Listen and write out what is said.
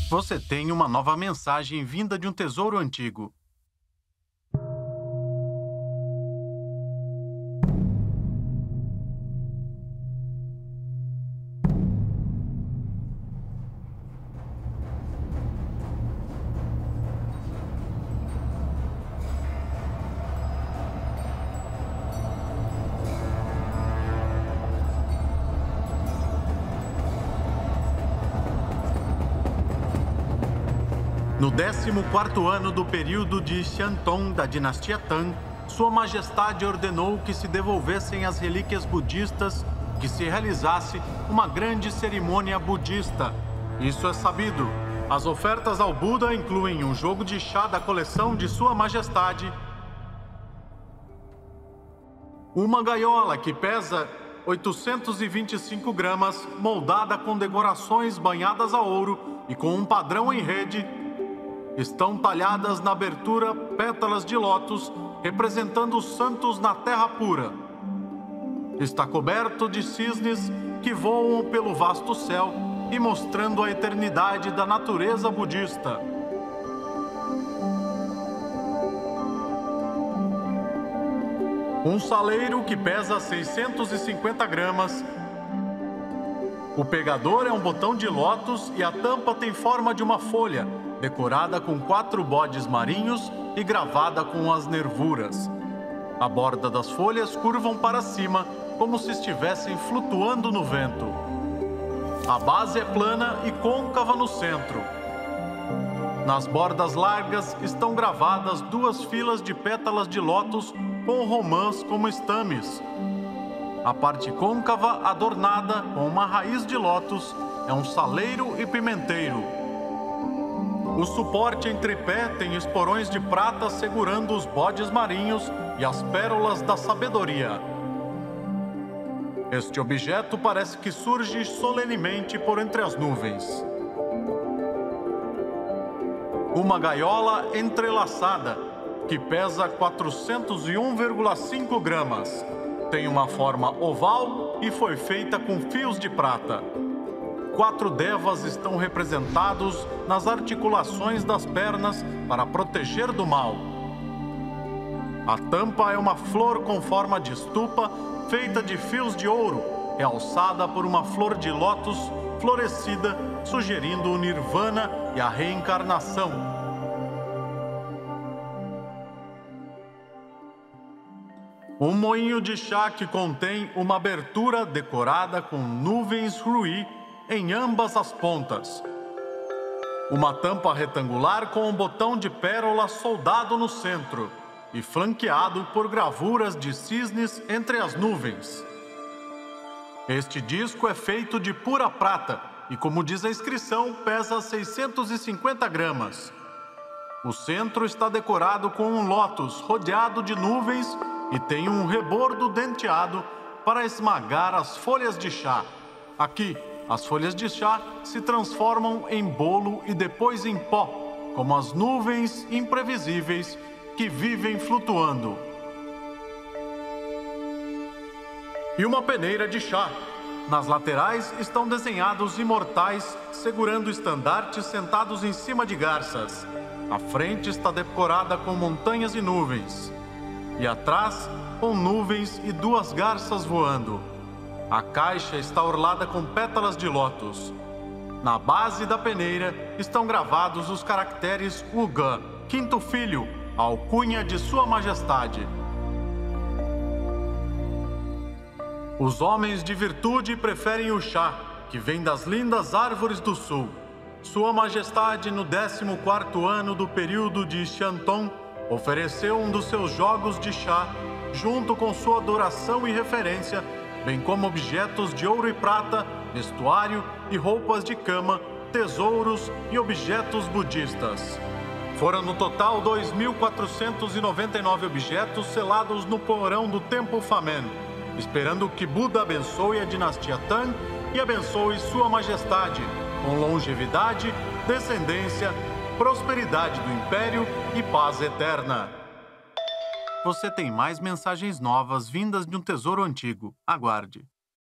Você tem uma nova mensagem vinda de um tesouro antigo. No 14º ano do período de Xiantong da dinastia Tang, Sua Majestade ordenou que se devolvessem as relíquias budistas, que se realizasse uma grande cerimônia budista. Isso é sabido. As ofertas ao Buda incluem um jogo de chá da coleção de Sua Majestade, uma gaiola que pesa 825 gramas, moldada com decorações banhadas a ouro e com um padrão em rede. Estão talhadas na abertura pétalas de lótus, representando os santos na terra pura. Está coberto de cisnes que voam pelo vasto céu e mostrando a eternidade da natureza budista. Um saleiro que pesa 650 gramas. O pegador é um botão de lótus e a tampa tem forma de uma folha, decorada com 4 bodes marinhos e gravada com as nervuras. A borda das folhas curvam para cima, como se estivessem flutuando no vento. A base é plana e côncava no centro. Nas bordas largas estão gravadas 2 filas de pétalas de lótus com romãs como estames. A parte côncava, adornada com uma raiz de lótus, é um saleiro e pimenteiro. O suporte em tripé tem esporões de prata segurando os bodes marinhos e as pérolas da sabedoria. Este objeto parece que surge solenemente por entre as nuvens. Uma gaiola entrelaçada, que pesa 401,5 gramas. Tem uma forma oval e foi feita com fios de prata. 4 devas estão representados nas articulações das pernas para proteger do mal. A tampa é uma flor com forma de estupa, feita de fios de ouro, realçada por uma flor de lótus florescida, sugerindo o nirvana e a reencarnação. Um moinho de chá que contém uma abertura decorada com nuvens ruí em ambas as pontas. Uma tampa retangular com um botão de pérola soldado no centro e flanqueado por gravuras de cisnes entre as nuvens. Este disco é feito de pura prata e, como diz a inscrição, pesa 650 gramas. O centro está decorado com um lótus rodeado de nuvens e tem um rebordo denteado para esmagar as folhas de chá. Aqui, as folhas de chá se transformam em bolo e depois em pó, como as nuvens imprevisíveis que vivem flutuando. E uma peneira de chá. Nas laterais estão desenhados imortais segurando estandartes sentados em cima de garças. A frente está decorada com montanhas e nuvens. E atrás, com nuvens e 2 garças voando. A caixa está orlada com pétalas de lótus. Na base da peneira estão gravados os caracteres Uga, 5º filho, a alcunha de Sua Majestade. Os homens de virtude preferem o chá, que vem das lindas árvores do sul. Sua Majestade, no 14º ano do período de Xiantong, ofereceu um dos seus jogos de chá, junto com sua adoração e referência, bem como objetos de ouro e prata, vestuário e roupas de cama, tesouros e objetos budistas. Foram no total 2.499 objetos selados no porão do Templo Famen, esperando que Buda abençoe a dinastia Tang e abençoe Sua Majestade, com longevidade, descendência, prosperidade do Império e paz eterna. Você tem mais mensagens novas vindas de um tesouro antigo. Aguarde.